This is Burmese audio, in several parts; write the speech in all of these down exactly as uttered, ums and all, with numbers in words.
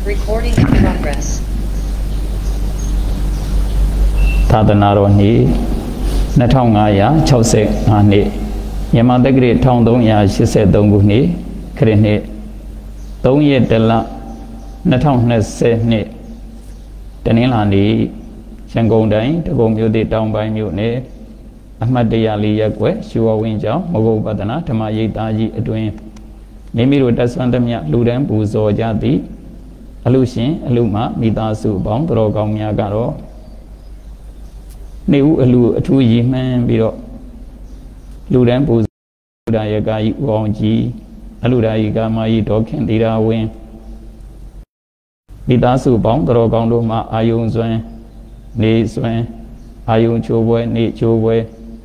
Recording in progress. သာသနာတော်နှစ်နှစ်ထောင်ငါးရာခြောက်สิบห้าနှစ်မြန်မာတက္ကရာတစ်ထောင်သုံးရာရှစ်สิบสามခုနှစ်ခရစ်နှစ်သုံးရက်တလနှစ်ထောင်နှစ်สิบနှစ်တနင်္လာနေ့ရန်ကုန်တိုင်းဒဂုံမြို့သစ်တောင်ပိုင်းမြို့နယ်အမှတ်တရလေးရပ်ကွက်ရွှေဝဝင်းကျောင်းမဂုတ်ပဒနာဓမ္မရိပ်သားကြီးအတွင်မိမိတို့တက်ဆွမ်းသမျှလူတန်းပူဇော်ကြသည်အလူရှင်အလူမမိသားစုအပေါင်းတော်ကောင်းများကတော့နေဦးအလူအထူးရည်မှန်းပြီးတော့လူတန်းပူဇော်ဒါယကာကြီးဦးအောင်ကြီးအလူဒါယီကာမကြီးဒေါခင်သီရာဝင်းမိသားစုပေါင်းတော်ကောင်းတို့မှအာယုံစွမ်းနေစွမ်းအာယုံချိုးပွဲနေချိုးပွဲ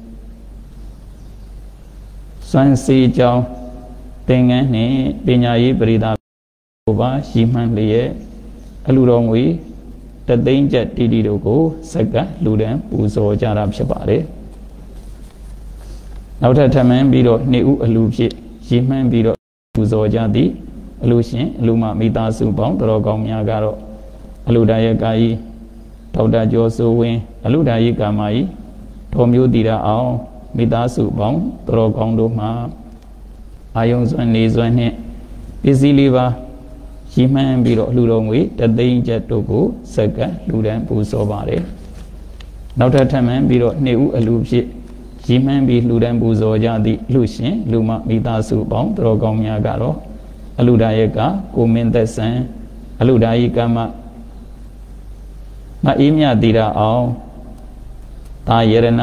စွမ်းစီကြောင်းသင်္ကန်းနှင့်ပညာရေးပရိသတ်ဘုရားရှိမှန်းလျက်အလူတော်ငွေတသိန်းကျပ်တီတီတို့ကိုစက္ကလူတန်းပူဇော်ကြတာဖြစ်ပါတယ်နောက်ထပ်ထပ်မံပြီးတော့နှစ်ဦးအလူဖြစ်ရှိမှန်းပြီးတော့ပူဇော်ကြသည်အလူရှင်အလူမမိသားစုပေါင်းတော်ကောင်းများကတော့အလူဒါယကာကြီးဒေါက်တာကျော်စိုးဝင်းအလူဒါယီကာမကြီးဒေါ်မျိုးတီရာအောင်မိသားစုပေါင်းတော်ကောင်းတို့မှာအာယုံစွမ်းနေစွမ်းနှင့်ပစ္စည်းလေးပါရှိမှန်းပြီးတော့လူတော်ငွေတသိန်းကျပ်တို့ကိုစက္ကလူတန်းပူဇော်ပါတယ်နောက်ထပ်ထပ်မံပြီးတော့နှစ်ဦးအလူဖြစ်ရှိမှန်းပြီးလူတန်းပူဇော်ကြသည့်လူရှင်လူမမိသားစုပေါင်းတော်ကောင်းများကတော့အလူဒါယကကိုမင်းသက်ဆန်းအလူဒါယီကမမအေးမြတီရာအောင်တာယရဏ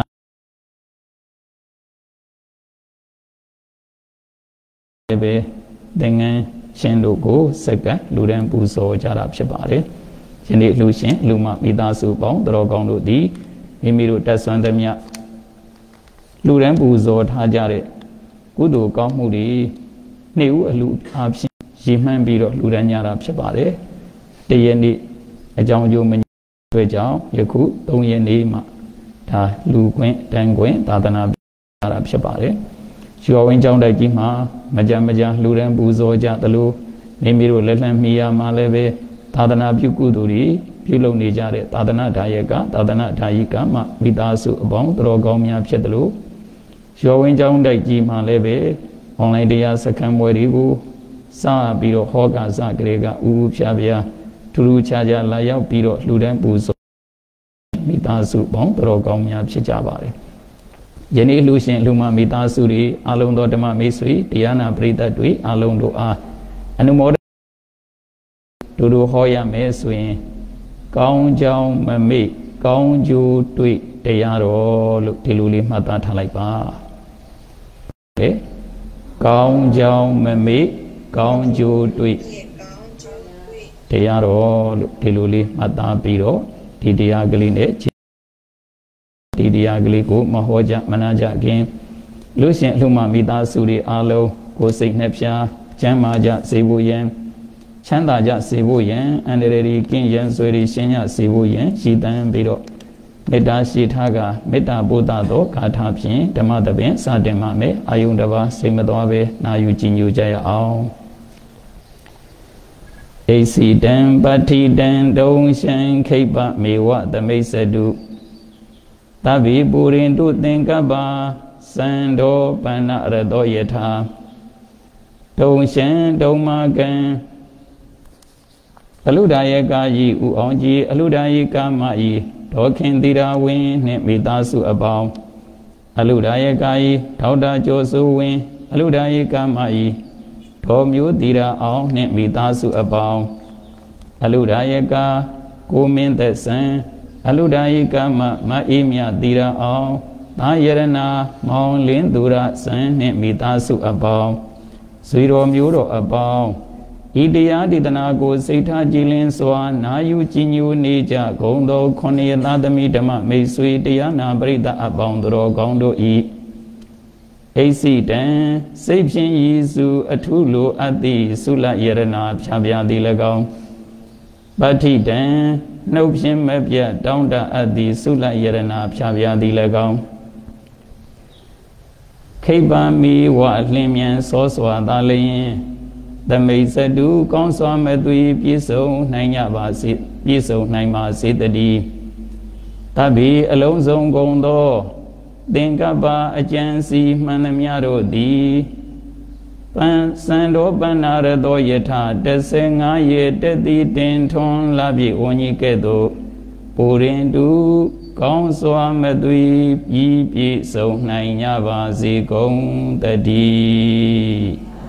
ပဲသင်္ကန်းရှင်တို့ကိုစက္ကလူတန်းပူဇော်ကြတာဖြစ်ပါတယ်ယနေ့လူရှင်လူမမိသားစုပေါင်းတော်ကောင်းတို့သည်မိမိတို့တက်ဆွမ်းသမျှလူတန်းပူဇော်ထားကြတဲ့ကုသိုလ်ကောင်းမှုတွေနေ့ဦးအလူအားဖြင့်ရည်မှန်းပြီးတော့လူတန်းကြတာဖြစ်ပါတယ်တရက်နေ့အကြောင်းကျိုးမတွေ့ကြောင်းယခုသုံးရက်နေ့မှဒါလူခွင့်တန်ခွင့်သာသနာပြုတာဖြစ်ပါတယ်ရွှေဝင်းကျောင်းတိုက်ကြီးမှာမကြမ်းမကြမ်းလူတန်းပူဇော်ကြသလိုမိမိတို့လက်လန်းမီယာမှာလည်းပဲသာသနာပြုကုသိုလ်တွေပြုလုပ်နေကြတဲ့သာသနာဒါယကသာသနာဒါယိကမှမိသားစုအပေါင်းတော်ကောင်းများဖြစ်သလိုရွှေဝင်းကျောင်းတိုက်ကြီးမှာလည်းပဲအွန်လိုင်းတရားစခန်းပွဲတွေကိုစပြီးတော့ဟောကာစကလေးကဥဥဖြာဖြာထူးထူးခြားခြားလာရောက်ပြီးတော့လူတန်းပူဇော်မိသားစုပေါင်းတော်ကောင်းများဖြစ်ကြပါတယ်ယနေ့လူရှင်လူမမိသားစုတွေအလုံးသောဓမ္မမိတ်ဆွေတရားနာပရိသတ်တွေအလုံးတို့အားအနုမောဒတို့တို့ဟောရမယ်ဆိုရင်ကောင်းကြောင်းမမေ့ကောင်းကျိုးတွေ့တရားတော်လို့ဒီလိုလေးမှတ်သားထားလိုက်ပါဟဲ့ကောင်းကြောင်းမမေ့ကောင်းကျိုးတွေ့တရားတော်လို့ဒီလိုလေးမှတ်သားပြီးတော့ဒီတရားကလေးနဲ့ဒီတရားကလေးကိုမဟောကြမနာကြခင်လူရှင်လူမမိသားစုတွေအားလုံးကိုယ်စိတ်နှဖျားချမ်းသာကြစေဖို့ယံချမ်းသာကြစေဖို့ယံအန္တရာယ်ကြီးကင်းရန်ဆွေတွေရှင်းရစေဖို့ယံရည်တမ်းပြီးတော့မေတ္တာရှိထားကမေတ္တာပို့တာသောဂါထာဖြင့်ဓမ္မသဘင်စတင်ပါမယ်အာယုန်တစ်ပါးစိတ်မသွားပဲနာယူကြည်ညိုကြရအောင်ဧစီတံပဋ္ဌိတံဒုံရှံခိပ္ပမေဝသမိစ္ဆတုသဗ္ဗိပုရိန္တုသင်္ကပ္ပသံတောပန္နရတောယထာဒုံရှံဒုံမာကံအလူဒါယကာကြီးဥအောင်ကြီးအလူဒါယီကာမကြီးဒေါခင်သီရာဝင်းနှင့်မိသားစုအပေါင်းအလူဒါယကာကြီးဒေါက်တာကျော်စိုးဝင်းအလူဒါယီကာမကြီးဒေါ်မျိုးသီရာအောင်နှင့်မိသားစုအပေါင်းအလူဒါယကာကိုမင်းသက်ဆန်းအလူဒါယိကမမအေးမြသီရာအောင်သာယရဏမောင်လင်းသူရဆန်းနှင့်မိသားစုအပေါင်းဇွေတော်မျိုးတော်အပေါင်းဤတရားဒေသနာကိုစိတ်ထားကြည်လင်စွာနာယူကြည်ညိုနေကြဂုံတော်ခொနည်းသာသမီဓမ္မမိတ်ဆွေတရားနာပရိသတ်အပေါင်းတော်ကောင်းတို့ဤအိစီတံစိတ်ဖြင့်ရည်စုအထုလိုအပ်သည့်သုလယရဏဖြာဖြာသည်၎င်းပဋ္ဌိတံနှုတ်ဖြင့်မပြတ်တောင်းတအပ်သည်သုလယရဏဖြာဖြာသည်၎င်းခိပ္ပမီဝလျင်မြန်စောစွာသာလျင်သမိတ်စတုကောင်းစွာမသွေပြည့်စုံနိုင်ကြပါစေပြည့်စုံနိုင်ပါစေတည်းတဗ္ဗေအလုံးစုံကုန်သောသင်္ကပ္ပအကျဉ်စီမှန်သမျှတို့သည်ပန်စံတော်ပဏ္ဏရသောယထာတဆယ်ငါးရေတတိတင်ထွန်လာပြီဝဉ္ကြီးကဲ့သို့ပူရင်တုကောင်းစွာမသွေပြီးပြည့်စုံနိုင်ကြပါစေကုန်တည်း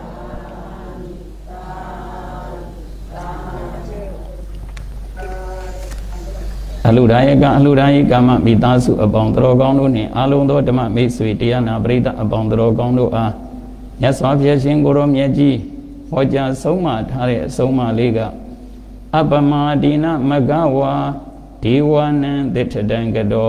အလှူဒါယကအလှူဒါယကမ္မမိသားစုအပေါင်းတော်ကောင်းတို့နှင့်အာလုံးသောဓမ္မမိတ်ဆွေတရားနာပရိသတ်အပေါင်းတော်ကောင်းတို့အားမြတ်စွာဘုရားရှင်ကိုရောမြတ်ကြီးဟောကြားဆုံးမထားတဲ့အဆုံးအမလေးကအပမဒိနမဂဝါဒေဝနံသစ္ထတံကတော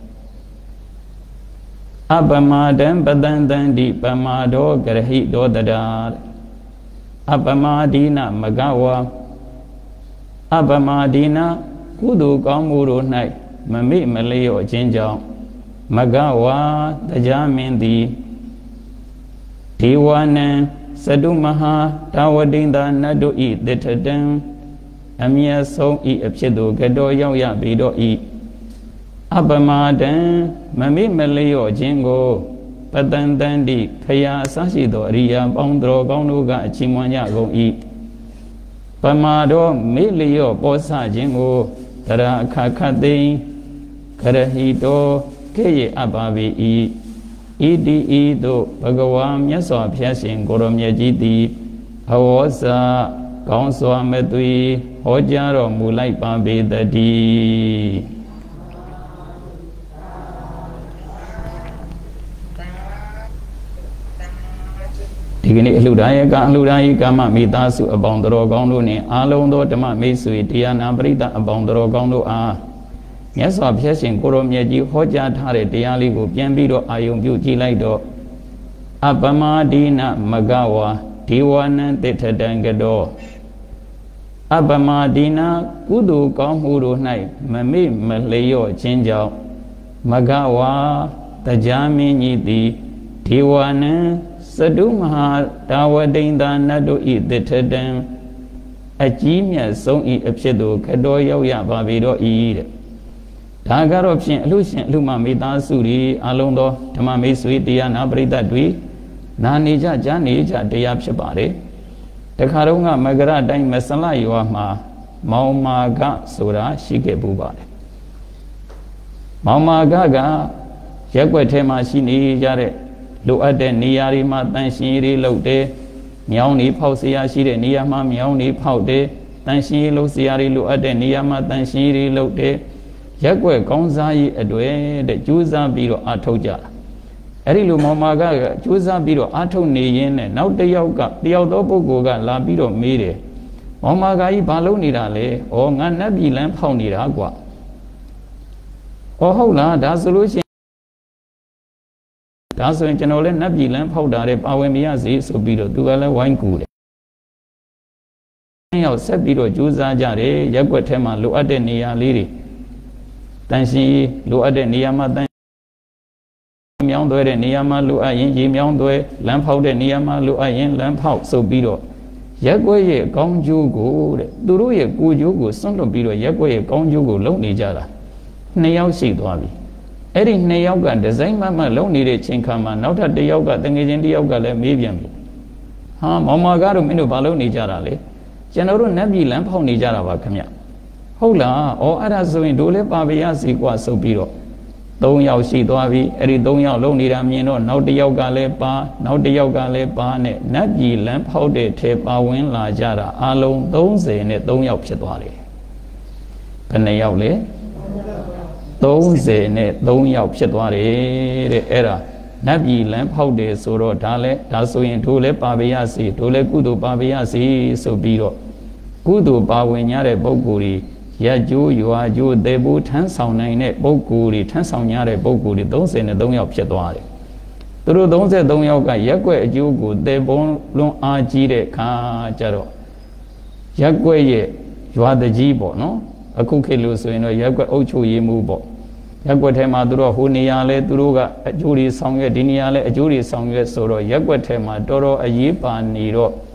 အပမဒံပတံတံတိပမာဒောကရဟိဒောတရာအပမဒိနမဂဝါအပမဒိနကုသိုလ်ကောင်းမှုတို့၌မမေ့မလျော့ခြင်းကြောင့်မဂဝါတရားမင်းသည်ဒေဝနံစတုမဟာတာဝတိန္ဒနတ်တို့ဤတထတံအမြတ်ဆုံးဤအဖြစ်သို့ကတော်ရောက်ရပြီတော့ဤအပမဒံမမေ့မလျော့ခြင်းကိုပတန်တန်တိဖရာအစရှိသောအရိယာပေါင်းတော်ကောင်းတို့ကအချီးမွမ်းကြကုန်ဤပမာတော်မေ့လျော့ပေါ်ဆခြင်းကိုတရာအခါခတ်သိင်ခရဟိတောကေရအပ်ပါပြီဤဣတိဤသို့ဘဂဝါမြတ်စွာဘုရားရှင်ကိုရောမြတ်ကြီးသည်အဝေါစာကောင်းစွာမသွေဟောကြားတော်မူလိုက်ပါပေတည်းဒီကနေ့အလှူဒါယကအလှူဒါယကမ္မမိသားစုအပေါင်းတော်ကောင်းတို့နှင့်အာလုံးသောဓမ္မမိတ်ဆွေတရားနာပရိသတ်အပေါင်းတော်ကောင်းတို့အားမြတ်စွာဘုရားရှင်ကိုရောမြတ်ကြီးဟောကြားထားတဲ့တရားလေးကိုပြန်ပြီးတော့အာယုံပြုကြည့်လိုက်တော့အပမဒိနမဂဝါဒေဝနံသစ္ထတံကတောအပမဒိနကုသိုလ်ကောင်းမှုတို့၌မမေ့မလျော့ခြင်းကြောင့်မဂဝါတရားမင်းကြီးသည်ဒေဝနံစတုမဟာတာဝတိန္ဒနတ်တို့ဤသစ္ထတံအကြီးမြတ်ဆုံးဤအဖြစ်သို့ကတော်ရောက်ရပါပြီတော့ဤတဲ့ဒါကတော့ဖြင့်အလှရှင်အလှမမိသားစုတွေအလုံးသောဓမ္မမိတ်ဆွေတရားနာပရိသတ်တွေနာနေကြကြားနေကြတရားဖြစ်ပါတယ်တခါတော့ကမကရတိုင်းမဆလရွာမှာမောင်မာကဆိုတာရှိခဲ့ပူပါတယ်မောင်မာကကရက်ွက်ထဲမှာရှိနေကြတဲ့လိုအပ်တဲ့နေရာတွေမှာတန်ရှင်းရေးလုပ်တယ်မြောင်းနေဖောက်เสียရှိတဲ့နေရာမှာမြောင်းနေဖောက်တယ်တန်ရှင်းရေးလုပ်เสียတွေလိုအပ်တဲ့နေရာမှာတန်ရှင်းရေးလုပ်တယ်ရက်ွက်ကောင်းစားရေးအတွေ့တဲ့ကြိုးစားပြီးတော့အားထုတ်ကြတာအဲ့ဒီလိုမောင်မာကကြိုးစားပြီးတော့အားထုတ်နေရင်းနဲ့နောက်တစ်ယောက်ကတယောက်သောပုဂ္ဂိုလ်ကလာပြီးတော့မေးတယ်မောင်မာကကြီးဘာလုပ်နေတာလဲဩငါနတ်ပြည်လမ်းဖောက်နေတာကွာဩဟုတ်လားဒါဆိုလို့ရှိရင်ဒါဆိုရင်ကျွန်တော်လည်းနတ်ပြည်လမ်းဖောက်တာတဲ့ပါဝင်မရစေဆိုပြီးတော့သူကလည်းဝိုင်းကူတယ်ရောက်ဆက်ပြီးတော့ကြိုးစားကြတယ်ရက်ွက်ထဲမှာလိုအပ်တဲ့နေရာလေးတွေတန်ရှင်းလိုအပ်တဲ့နေရာမှာတန်မြောင်းသွဲတဲ့နေရာမှာလိုအပ်ရင်ရေမြောင်းသွဲလမ်းဖောက်တဲ့နေရာမှာလိုအပ်ရင်လမ်းဖောက်ဆိုပြီးတော့ရက်ွက်ရဲ့ကောင်းကျိုးကိုတဲ့သူတို့ရဲ့ကိုကျိုးကိုစွန့်လွတ်ပြီးတော့ရက်ွက်ရဲ့ကောင်းကျိုးကိုလုပ်နေကြတာနှစ်ယောက်ရှိသွားပြီအဲ့ဒီနှစ်ယောက်ကဒီဇိုင်းမမလုပ်နေတဲ့ချိန်ခါမှာနောက်ထပ်တစ်ယောက်ကတငယ်ချင်းတစ်ယောက်ကလည်းမေးပြန်ပြီဟာမောင်မာကတော့မင်းတို့ဘာလုပ်နေကြတာလဲကျွန်တော်တို့နတ်ပြည်လမ်းဖောက်နေကြတာပါခင်ဗျဟုတ်လားဩအဲ့ဒါဆိုရင်တို့လည်းပါပါရစီกว่าဆိုပြီးတော့သုံးယောက်ရှိသွားပြီအဲ့ဒီသုံးယောက်လုံးနေတာမြင်တော့နောက်တစ်ယောက်ကလည်းပါနောက်တစ်ယောက်ကလည်းပါနဲ့နတ်ပြည်လမ်းဖောက်တဲ့ထဲပါဝင်လာကြတာအလုံးသုံးဆယ်နဲ့သုံးယောက်ဖြစ်သွားတယ်ဘယ်နှယောက်လဲသုံးဆယ်နဲ့သုံးယောက်ဖြစ်သွားတယ်တဲ့အဲ့ဒါနတ်ပြည်လမ်းဖောက်တယ်ဆိုတော့ဒါလည်းဒါဆိုရင်တို့လည်းပါပါရစီတို့လည်းကုသိုလ်ပါပါရစီဆိုပြီးတော့ကုသိုလ်ပါဝင်ကြတဲ့ပုဂ္ဂိုလ်တွေရကျိုးရွာကျိုးသေဖို့ထမ်းဆောင်နိုင်တဲ့ပုဂ္ဂိုလ်တွေထမ်းဆောင်ကြတဲ့ပုဂ္ဂိုလ်တွေသုံးဆယ်နဲ့သုံးယောက်ဖြစ်သွားတယ်သူတို့သုံးဆယ်သုံးယောက်ကရက်ွက်အကျိုးကိုသေပုံလွန်အားကြီးတဲ့ခါကျတော့ရက်ွက်ရဲ့ရွာတကြီးပေါ့နော်အခုခေတ်လို့ဆိုရင်တော့ရက်ွက်အုပ်ချုပ်ရေးမှုပေါ့ရက်ွက်ထဲမှာသူတို့ဟိုနေရာလဲသူတို့ကအကျိုးတွေဆောင်ရွက်ဒီနေရာလဲအကျိုးတွေဆောင်ရွက်ဆိုတော့ရက်ွက်ထဲမှာတော်တော်အရေးပါနေတော့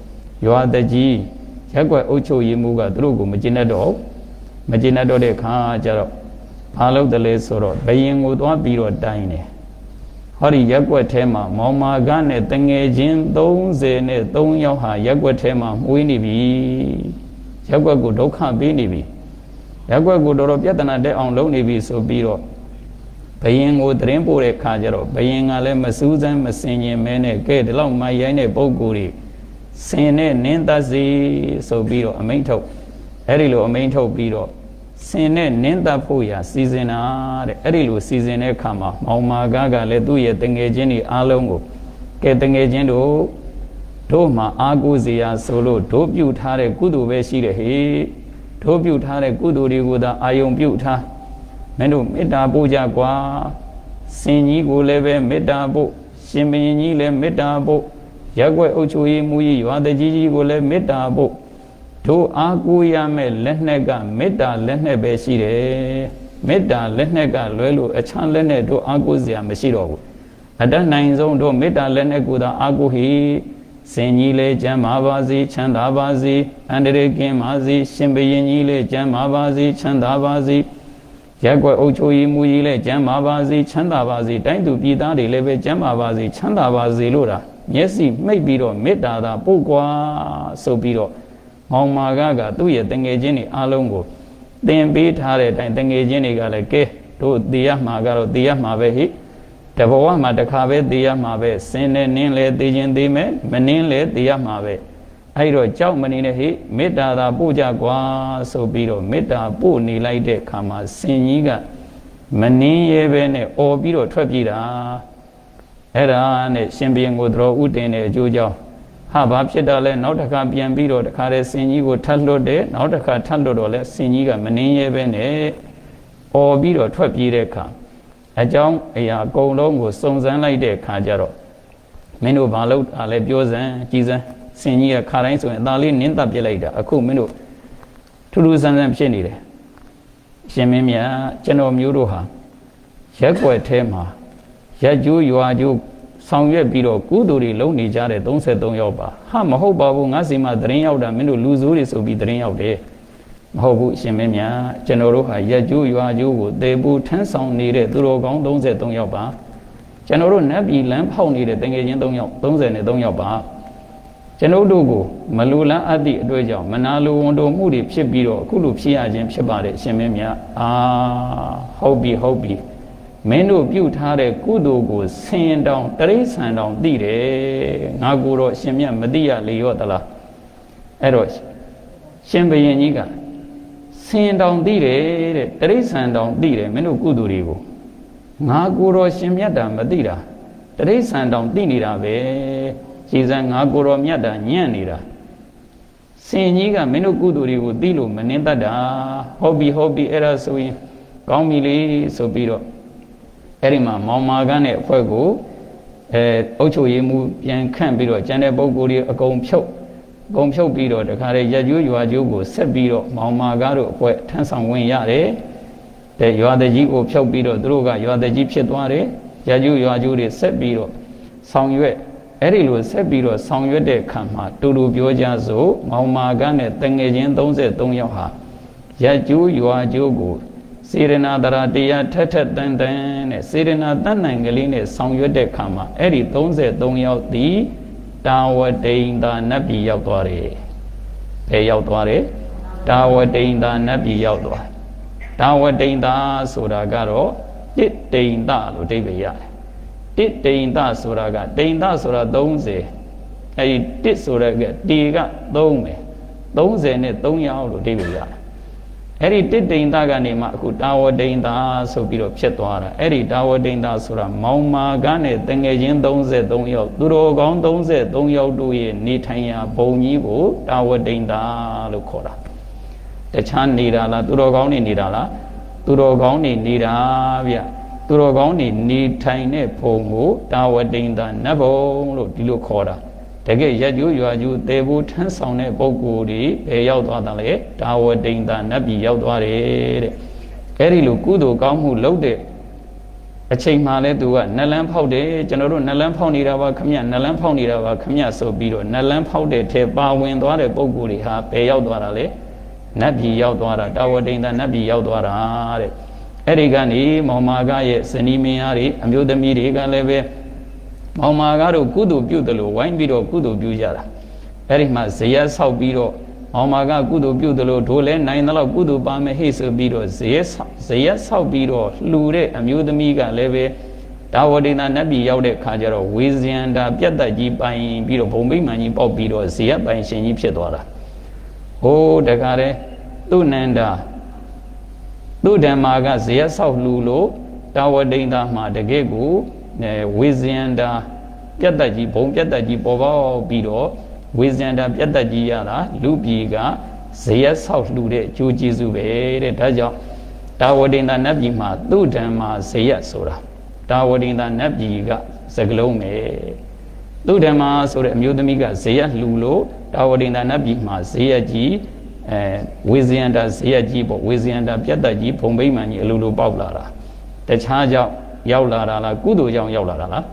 ရွာတကြီးရက်ွက်အုပ်ချုပ်ရေးမှုကသူတို့ကိုမကျင်တတ်တော့မကျင်တတ်တော့တဲ့ခါကျတော့ဘာလို့တလဲဆိုတော့ဘယင်ကိုသွားပြီးတော့တိုင်းတယ်ဟောဒီရက်ွက်ထဲမှာမောင်မာကနဲ့တငယ်ချင်းသုံးဆယ်နဲ့သုံးယောက်ဟာရက်ွက်ထဲမှာမွေးနေပြီရက်ွက်ကိုဒုက္ခပေးနေပြီရက်ွက်ကိုတော်တော်ပြဿနာတက်အောင်လုပ်နေပြီဆိုပြီးတော့ဘယင်ကိုတရင်ပို့တဲ့ခါကျတော့ဘယင်ကလည်းမစူးစမ်းမစင်ရင်မဲနဲ့ကဲဒီလောက်မိုက်ရိုင်းတဲ့ပုံကိုယ်တွေစင်နဲ့နင်းသက်စီဆိုပြီးတော့အမိန့်ထုတ်အဲ့ဒီလိုအမိန့်ထုတ်ပြီးတော့စင်နဲ့နင်းသက်ဖို့ရာစီစဉ်တာတဲ့အဲ့ဒီလိုစီစဉ်တဲ့အခါမှာမောင်မာကားကလည်းသူ့ရဲ့တငယ်ချင်းတွေအားလုံးကိုကဲတငယ်ချင်းတို့တို့မှာအားကိုးစရာဆိုလို့တို့ပြုထားတဲ့ကုသိုလ်ပဲရှိတယ်ဟေ့တို့ပြုထားတဲ့ကုသိုလ်တွေကိုသာအာယုံပြုထားမင်းတို့မေတ္တာပို့ကြကွာစင်ကြီးကိုလည်းပဲမေတ္တာပို့ရှင်ဘုရင်ကြီးလည်းမေတ္တာပို့ရက်ွက်အုပ်ချုပ်ရေးမူကြီးရွာတကြီးကြီးကိုလည်းမေတ္တာပို့တို့အားကိုးရမဲ့လက်နဲ့ကမေတ္တာလက်နဲ့ပဲရှိတယ်မေတ္တာလက်နဲ့ကလွဲလို့အခြားလက်နဲ့တို့အားကိုးစရာမရှိတော့ဘူးအတတ်နိုင်ဆုံးတို့မေတ္တာလက်နဲ့ကိုသာအားကိုးဟိစင်ကြီးလည်းကျမ်းမာပါစေချမ်းသာပါစေအန္တရာယ်ကင်းပါစေရှင်ဘုရင်ကြီးလည်းကျမ်းမာပါစေချမ်းသာပါစေရက်ွက်အုပ်ချုပ်ရေးမူကြီးလည်းကျမ်းမာပါစေချမ်းသာပါစေတိုင်းသူပြည်သားတွေလည်းပဲကျမ်းမာပါစေချမ်းသာပါစေလို့တာမျက်စိမှိတ်ပြီးတော့မေတ္တာသာပို့ကွာဆိုပြီးတော့မောင်မာကကသူ့ရဲ့တငယ်ချင်းတွေအားလုံးကိုသင်ပေးထားတဲ့အတိုင်းတငယ်ချင်းတွေကလည်းကဲတို့သိရမှာကတော့သိရမှာပဲဟိတဘဝမှာတစ်ခါပဲသိရမှာပဲစင်နဲ့နင်းလဲသိချင်းသိမယ်မနင်းလဲသိရမှာပဲအဲ့တော့ကြောက်မနေနဲ့ဟိမေတ္တာသာပို့ကြကွာဆိုပြီးတော့မေတ္တာပို့နေလိုက်တဲ့ခါမှာစင်ကြီးကမနင်းရဲပဲနဲ့អော်ပြီးတော့ထွက်ပြေးတာအဲ့ဒါနဲ့ရှင်ဘုရင်ကိုတော်ဥတင်တဲ့အကျိုးကြောင့်ဟာဘာဖြစ်တာလဲနောက်တစ်ခါပြန်ပြီးတော့တခါတည်းစင်ကြီးကိုထပ်လွတ်တယ်နောက်တစ်ခါထပ်လွတ်တော့လဲစင်ကြီးကမနင်းရဲပဲနဲ့អော်ပြီးတော့ထွက်ပြေးတဲ့အခါအကြောင်းအရာအကုန်လုံးကိုစုံစမ်းလိုက်တဲ့အခါကျတော့မင်းတို့ဘာလို့အားလဲပြောစမ်းကြည်စမ်းစင်ကြီးကခါတိုင်းဆိုရင်အသာလေးနင်းတပ်ပြလိုက်တာအခုမင်းတို့ထူးထူးဆန်းဆန်းဖြစ်နေတယ်ရှင်မင်းမြတ်ကျွန်တော်မျိုးတို့ဟာရက်ွက်ထဲမှာရက်ကျိုးရွာကျိုးဆောင်ရွက်ပြီးတော့ကုသိုလ်တွေလုပ်နေကြတဲ့သုံးဆယ်သုံးယောက်ပါဟာမဟုတ်ပါဘူးငါစီမှာတရင်ရောက်တာမင်းတို့လူဆိုးတွေဆိုပြီးတရင်ရောက်တယ်မဟုတ်ဘူးရှင်မင်းမြတ်ကျွန်တော်တို့ဟာရက်ကျိုးရွာကျိုးကိုသေပူထမ်းဆောင်နေတဲ့သူတော်ကောင်းသုံးဆယ်သုံးယောက်ပါကျွန်တော်တို့နတ်ပြည်လမ်းဖောက်နေတဲ့တငယ်ချင်းသုံးယောက်သုံးဆယ်နဲ့သုံးယောက်ပါကျွန်ုပ်တို့ကိုမလူလန်းအပ်သည့်အတွေ့အကြောင်းမနာလိုဝန်တိုမှုတွေဖြစ်ပြီးတော့အခုလိုဖြစ်ရခြင်းဖြစ်ပါတယ်ရှင်မင်းမြတ်အာဟုတ်ပြီဟုတ်ပြီမင်းတို့ပြုထားတဲ့ကုသိုလ်ကိုဆင်တောင်တရိษံတောင်သိတယ်ငါကိုတော့ရှင်မြတ်မသိရလေရောသလားအဲ့တော့ရှင်ဘုရင်ကြီးကဆင်တောင်သိတယ်တဲ့တရိษံတောင်သိတယ်မင်းတို့ကုသိုလ်တွေကိုငါကိုတော့ရှင်မြတ်တာမသိတာတရိษံတောင်သိနေတာပဲကြည်စံငါကိုတော်မြတ်တာညံ့နေတာစင်ကြီးကမင်းတို့ကုသိုလ်တွေကိုသိလို့မနှင်းတတ်တာဟုတ်ပြီဟုတ်ပြီအဲ့ဒါဆိုရင်ကောင်းပြီလေဆိုပြီးတော့အဲ့ဒီမှာမောင်မာကန်းတဲ့အဖွဲ့ကိုအဲအုပ်ချုပ်ရေးမှုပြန်ခန့်ပြီးတော့ကျန်တဲ့ပုဂ္ဂိုလ်တွေအကုန်ဖြုတ်အကုန်ဖြုတ်ပြီးတော့တခါတည်းရက်ကျိုးရွာကျိုးကိုဆက်ပြီးတော့မောင်မာကားတို့အဖွဲ့ထမ်းဆောင်ဝင်ရတယ်တဲ့ရွာတကြီးကိုဖြုတ်ပြီးတော့သူတို့ကရွာတကြီးဖြစ်သွားတယ်ရက်ကျိုးရွာကျိုးတွေဆက်ပြီးတော့ဆောင်ရွက်အဲ့ဒီလိုဆက်ပြီးတော့ဆောင်ရွက်တဲ့ခံမှာတူတူပြောကြစို့မောင်မာကနဲ့တငယ်ချင်းသုံးဆယ်သုံးယောက်ဟာရက်ကျိုးရွာကျိုးကိုစေရနာတရာတရားထက်ထက်တန်တန်နဲ့စေရနာတတ်နိုင်ကလေးနဲ့ဆောင်ရွက်တဲ့ခံမှာအဲ့ဒီသုံးဆယ်သုံးယောက်ဒီတာဝတိန်သာနတ်ပြည်ရောက်သွားတယ်။ဘယ်ရောက်သွားတယ်။တာဝတိန်သာနတ်ပြည်ရောက်သွား။တာဝတိန်သာဆိုတာကတော့တိတိန်သာလို့အဓိပ္ပာယ်ရတယ်။တိတိန်သာဆိုတာကတိန်သာဆိုတာသုံးဆယ်အဲဒီတိဆိုတဲ့ကတီကသုံးပဲသုံးဆယ်နဲ့သုံးယောက်လို့အဓိပ္ပာယ်ရတယ်အဲ့ဒီတိတိန်သားကနေမှအခုတာဝတိန်သားဆိုပြီးတော့ဖြစ်သွားတာအဲ့ဒီတာဝတိန်သားဆိုတာမောင်မာကနဲ့တငယ်ချင်းသုံးဆယ်သုံးယောက်သူတော်ကောင်းသုံးဆယ်သုံးယောက်တို့ရဲ့နေထိုင်ရာဘုံကြီးကိုတာဝတိန်သားလို့ခေါ်တာတခြားနေတာလားသူတော်ကောင်းနေနေတာလားသူတော်ကောင်းနေနေတာဗျသူတော်ကောင်းနေနေထိုင်တဲ့ဘုံကိုတာဝတိန်သားနတ်ဘုံလို့ဒီလိုခေါ်တာတကယ်ရက်ကျိုးရွာကျိုးတေဘူးထမ်းဆောင်တဲ့ပုဂ္ဂိုလ်တွေဘယ်ရောက်သွားတာလဲတာဝတိန်သာနတ်ပြည်ရောက်သွားတယ်တဲ့အဲ့ဒီလိုကုသိုလ်ကောင်းမှုလုပ်တဲ့အချိန်မှလည်းသူကနလန်းဖောက်တယ်ကျွန်တော်တို့နလန်းဖောက်နေတာပါခမရနလန်းဖောက်နေတာပါခမရဆိုပြီးတော့နလန်းဖောက်တဲ့ထဲပါဝင်သွားတဲ့ပုံကိုယ်တွေဟာပယ်ရောက်သွားတာလေနတ်ပြည်ရောက်သွားတာတာဝတိန်သာနတ်ပြည်ရောက်သွားတာတဲ့အဲ့ဒီကနေမောင်မာကရဲ့ဇနီးမယားတွေအမျိုးသမီးတွေကလည်းပဲမောင်မာကတို့ကုသိုလ်ပြုတယ်လို့ဝိုင်းပြီးတော့ကုသိုလ်ပြုကြတာအဲ့ဒီမှာဇယက်ဆောက်ပြီးတော့မောင်မာကကုသိုလ်ပြုတယ်လို့ဒိုးလဲနိုင်တယ်လို့ကုသိုလ်ပါမယ်ဟိဆိုပြီးတော့ဇယက်ဇယက်ဆောက်ပြီးတော့လှူတဲ့အမျိုးသမီးကလည်းပဲတာဝတိန်သာနတ်ပြည်ရောက်တဲ့ခါကျတော့ဝေဇယန္တာပြတ်တက်ကြီးပိုင်ပြီးတော့ဘုံမိမှန်ကြီးပေါက်ပြီးတော့ဇယက်ပိုင်ရှင်ကြီးဖြစ်သွားတာဟိုးတခါတည်းသူနန္ဒာသူဓမ္မာကဇယက်ဆောက်လှူလို့တာဝတိန်သာမှာတကယ့်ကိုဝေဇယန္တာပြတ်တက်ကြီးဘုံပြတ်တက်ကြီးပေါ်ပေါက်ပြီးတော့ဝေဇယန္တာပြတ်တက်ကြီးရတာလူပြည်ကဇယက်ဆောက်လှူတဲ့အကျိုးကျေးဇူးပဲတဲ့ဒါကြောင့်တာဝတိန်သာနတ်ပြည်မှာသူဓမ္မာဇယက်ဆိုတာတာဝတိန်သာနတ်ပြည်ကစကလုံးပဲသူဓမ္မာဆိုတဲ့အမျိုးသမီးကဇယက်လှူလို့တာဝတိန်သာနတ်ပြည်မှာဇယက်ကြီးအဲဝေဇယန္တာဇယက်ကြီးပေါ့ဝေဇယန္တာပြတ်တက်ကြီးဘုံဗိမာန်ကြီးအလိုလိုပေါက်လာတာတခြားကြောင့်ရောက်လာတာလားကုသိုလ်ကြောင့်ရောက်လာတာလား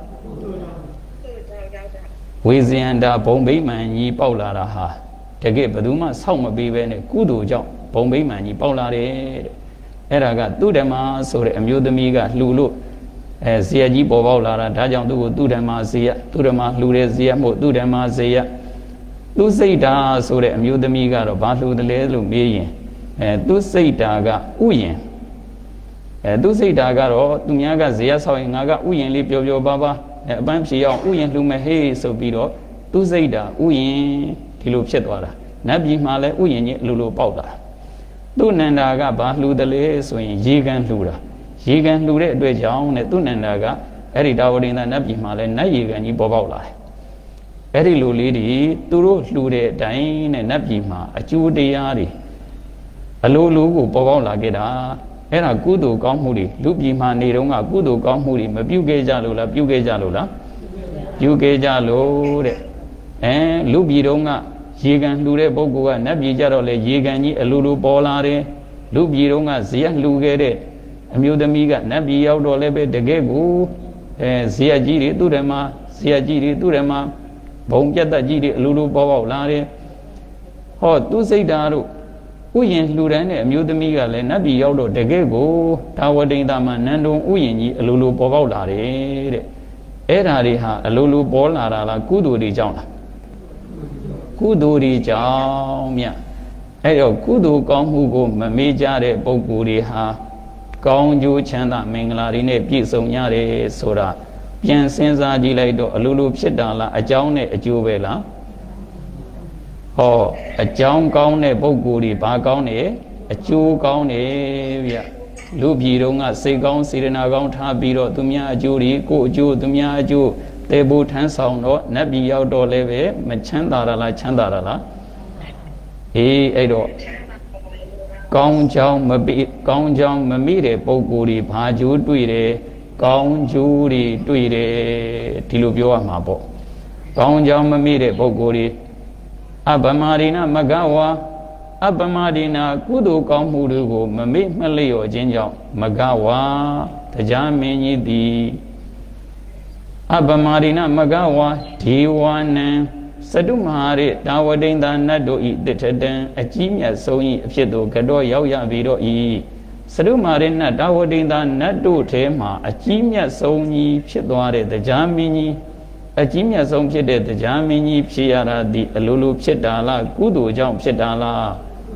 ဝေဇယန္တာဘုံဗိမာန်ကြီးပေါက်လာတာဟာတကယ်ဘယ်သူမှစောင့်မပေးပဲနဲ့ကုသိုလ်ကြောင့်ဘုံဗိမာန်ကြီးပေါက်လာတယ်တဲ့အဲ့ဒါကသူဓမ္မာဆိုတဲ့အမျိုးသမီးကလှူလို့အဲဇယက်ကြီးပေါ်ပေါက်လာတာဒါကြောင့်သူ့ကိုသူဓမ္မာဇယက်သူဓမ္မာလှူတဲ့ဇယက်မို့သူဓမ္မာဇယက်သူစိတ်ဓာဆိုတဲ့အမျိုးသမီးကတော့ဘာလှူတယ်လဲလို့မေးရင်အဲသူစိတ်ဓာကဥယျင်အဲသူစိတ်ဓာကတော့သူများကဇယက်ဆောက်ရင်ငါကဥယျင်လေးပျော်ပျော်ပါပါအဲအပန်းဖြေအောင်ဥယျင်လှူမယ်ဟေးဆိုပြီးတော့သူစိတ်ဓာဥယျင်ဒီလိုဖြစ်သွားတာနတ်ပြည်မှာလည်းဥယျင်ကြီးအလိုလိုပေါက်တာသူနန္ဒာကဘာလှူတယ်လဲဆိုရင်ရေကန်လှူတာရေကန်လှူတဲ့အတွက်ကြောင့်နဲ့သူနန္ဒာကအဲ့ဒီတာဝတိန်သာနတ်ပြည်မှာလည်းနတ်ရေကန်ကြီးပေါ်ပေါက်လာတယ်အဲ့ဒီလိုလေးတွေသူတို့လှူတဲ့အတိုင်းနဲ့နတ်ပြည်မှာအကျိုးတရားတွေအလိုလိုကိုပေါ်ပေါက်လာခဲ့တာအဲ့ဒါကုသိုလ်ကောင်းမှုတွေလူပြည်မှာနေတော့ကကုသိုလ်ကောင်းမှုတွေမပြုခဲ့ကြလို့လားပြုခဲ့ကြလို့လားပြုခဲ့ကြလို့တဲ့အဲလူပြည်တော့ကရေကန်လှူတဲ့ပုဂ္ဂိုလ်ကနတ်ပြည်ကြတော့လေရေကန်ကြီးအလိုလိုပေါ်လာတယ်လူပြည်တော့ကဇယက်လှူခဲ့တဲ့အမျိုးသမီးကနတ်ပြည်ရောက်တော့လည်းပဲတကယ်ကိုအဲဇယက်ကြီးတွေသူ့ဓမ္မဇယက်ကြီးတွေသူ့ဓမ္မဘုံပြတ်တက်ကြီးတွေအလိုလိုပေါ်ပေါက်လာတယ်ဟောသူစိတ်ဓာတ်တို့ဥယျင်လှူဒန်းတဲ့အမျိုးသမီးကလည်းနတ်ပြည်ရောက်တော့တကယ်ကိုတာဝတိန်သာမှာနန္ဒုံဥယျင်ကြီးအလိုလိုပေါ်ပေါက်လာတယ်တဲ့အဲ့ဓာတွေဟာအလိုလိုပေါ်လာတာလားကုသိုလ်တွေကြောင့်လားကုသိုလ်တွေကြောင့်မြတ်အဲ့တော့ကုသိုလ်ကောင်းမှုကိုမမေ့ကြတဲ့ပုဂ္ဂိုလ်တွေဟာကောင်းကျိုးချမ်းသာမင်္ဂလာတွေနဲ့ပြည့်စုံရတယ်ဆိုတာပြန်စဉ်းစားကြည့်လိုက်တော့အလိုလိုဖြစ်တာလားအကြောင်းနဲ့အကျိုးပဲလားဟောအကြောင်းကောင်းတဲ့ပုဂ္ဂိုလ်တွေဘာကောင်းတယ်အကျိုးကောင်းတယ်ဗျလူပြည်တော်ကစိတ်ကောင်းစေတနာကောင်းထားပြီးတော့သူများအကျိုးတွေကိုအကျိုးသူများအကျိုးတေဖို့ထမ်းဆောင်တော့နတ်ပြည်ရောက်တော့လည်းပဲမချမ်းသာတာလားချမ်းသာတာလားအေးအဲ့တော့ကောင်းကြောင်းမပိကောင်းကြောင်းမမိတဲ့ပုဂ္ဂိုလ်တွေဘာကျိုးတွေ့တယ်ကောင်းကျိုးတွေတွေ့တယ်ဒီလိုပြောရမှာပေါ့ကောင်းကြောင်းမမိတဲ့ပုဂ္ဂိုလ်တွေအပမရိဏမဂဝါအပမရိဏကုသိုလ်ကောင်းမှုတွေကိုမမေ့မလျော့ခြင်းကြောင့်မဂဝါတရားမင်းကြီးသည်အပမရိဏမဂဝါဒေဝနံစတုမဟာရတာဝတိန်သာနတ်တို့ဤတထတံအကြီးမြတ်ဆုံးဤအဖြစ်သို့ကတော့ရောက်ရပြီတော့ဤစတုမာရနတ်တာဝတိန်သာနတ်တို့ထဲမှာအကြီးမြတ်ဆုံးကြီးဖြစ်သွားတဲ့တရားမင်းကြီးအကြီးမြတ်ဆုံးဖြစ်တဲ့တရားမင်းကြီးဖြစ်ရတာဒီအလိုလိုဖြစ်တာလားကုသိုလ်ကြောင့်ဖြစ်တာလား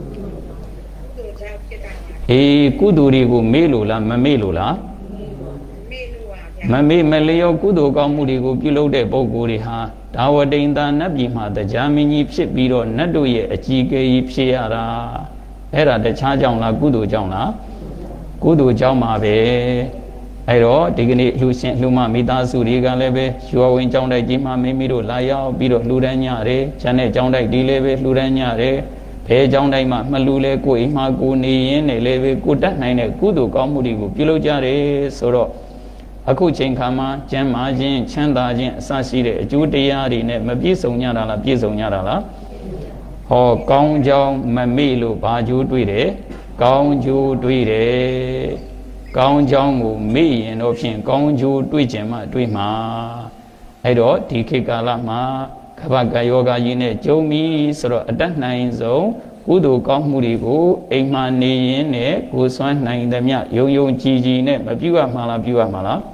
အေးကုသိုလ်တွေကိုမေ့လို့လားမမေ့လို့လားမမေ့မလျော့ကုသိုလ်ကောင်းမှုတွေကိုပြုလုပ်တဲ့ပုဂ္ဂိုလ်တွေဟာဒါဝတိန်သာနတ်ပြည်မှာတရားမင်းကြီးဖြစ်ပြီးတော့နတ်တို့ရဲ့အကြီးအကဲကြီးဖြစ်ရတာအဲ့ဒါတခြားကြောင့်လားကုသိုလ်ကြောင့်လားကုသိုလ်ကြောင့်ပါပဲအဲ့တော့ဒီကနေ့လှူရှင်လှူမမိသားစုတွေကလည်းပဲရွာဝင်ကျောင်းတိုက်ကြီးမှာမိမိတို့လာရောက်ပြီးတော့လှူဒန်းကြတယ်။ကျန်တဲ့ကျောင်းတိုက်ဒီလည်းပဲလှူဒန်းကြတယ်။ဘယ်ကျောင်းတိုက်မှာမလှူလဲကိုယ်အိမ်မှာကိုနေရင်းနဲ့လည်းပဲကိုတတ်နိုင်တဲ့ကုသိုလ်ကောင်းမှုတွေကိုပြုလုပ်ကြတယ်ဆိုတော့အခုချိန်ခါမှာကျမ်းမာခြင်းချမ်းသာခြင်းအစရှိတဲ့အကျိုးတရားတွေနဲ့မပြည့်စုံကြတာလားပြည့်စုံကြတာလားဟောကောင်းကြောင်းမမေ့လို့ဘာကျိုးတွေ့တယ်ကောင်းကျိုးတွေ့တယ်ကောင်းကြောင်းကိုမေ့ရင်တော့ဖြင့်ကောင်းကျိုးတွေ့ကြမှာတွေ့မှာအဲ့တော့ဒီခေတ်ကာလမှာကပ္ပကယောဂကြီးနဲ့ကြုံပြီးဆိုတော့အတတ်နိုင်ဆုံးကုသိုလ်ကောင်းမှုတွေကိုအိမ်မှာနေရင်နဲ့ကိုယ်စွမ်းနိုင်သမျှယုံယုံကြည်ကြည်နဲ့မပြုတ်ရမှာလားပြုတ်ရမှာလား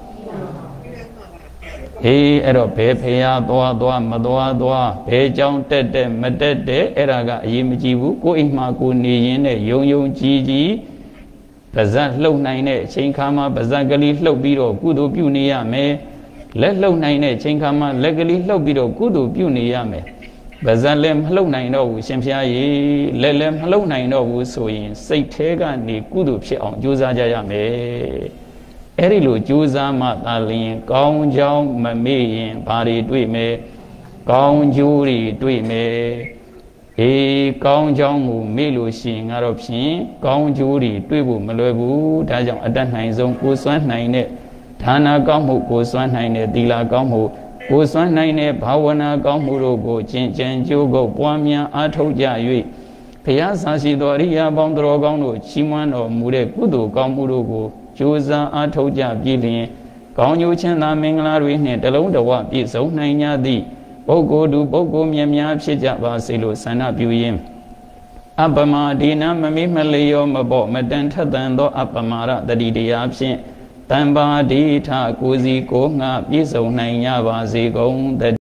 အေးအဲ့တော့ဘယ်ဖရာသွားသွားမသွားသွားဘယ်ကြောင့်တက်တက်မတက်တက်အဲ့ဒါကအရေးမကြီးဘူးကိုယ်အိမ်မှာကိုနေရင်နဲ့ယုံယုံကြည်ကြည်ပါဇက်လှုပ်နိုင်တဲ့အချိန်ခါမှာပါဇက်ကလေးလှုပ်ပြီးတော့ကုသိုလ်ပြုနေရမယ်လက်လှုပ်နိုင်တဲ့အချိန်ခါမှာလက်ကလေးလှုပ်ပြီးတော့ကုသိုလ်ပြုနေရမယ်ပါဇက်လည်းမလှုပ်နိုင်တော့ဘူးရှင်ဖျားကြီးလက်လည်းမလှုပ်နိုင်တော့ဘူးဆိုရင်စိတ်ထဲကနေကုသိုလ်ဖြစ်အောင်ကြိုးစားကြရမယ်အဲ့ဒီလိုကြိုးစားမှသာလျှင်ကောင်းကြောင်းမမေ့ရင်ဘာတွေတွေ့မယ်ကောင်းကျိုးတွေတွေ့မယ်အေးကောင်းကြောင်းကိုမေ့လို့ရှိရင်ကတော့ဖြင့်ကောင်းကျိုးတွေတွေ့ဖို့မလွယ်ဘူးဒါကြောင့်အတတ်နိုင်ဆုံးကိုယ်စွမ်းနိုင်တဲ့ဒါနကောင်းမှုကိုယ်စွမ်းနိုင်တဲ့သီလကောင်းမှုကိုယ်စွမ်းနိုင်တဲ့ဘာဝနာကောင်းမှုတို့ကိုကျင့်ကြံကြိုးကုပ်ပွားများအားထုတ်ကြ၍ဘုရားစာရှိသောအရိယာပေါင်းတော်ကောင်းတို့ချီးမွမ်းတော်မူတဲ့ကုသိုလ်ကောင်းမှုတို့ကိုကြိုးစားအားထုတ်ကြပြီးလျှင်ကောင်းကျိုးချမ်းသာမင်္ဂလာတွေနှင့်တလုံးတဝပြည့်စုံနိုင်ကြသည့်ပုဂ္ဂိုလ်သူပုဂ္ဂိုလ်မြတ်များဖြစ်ကြပါစေလို့ဆန္ဒပြုရင်းအပ္ပမဒေနမမိမလျောမပေါ့မတန်ထက်သန်သောအပ္ပမရတတိတရားဖြင့်တံပါဒိဋ္ဌကိုစီကိုငါပြည့်စုံနိုင်ကြပါစေကုန်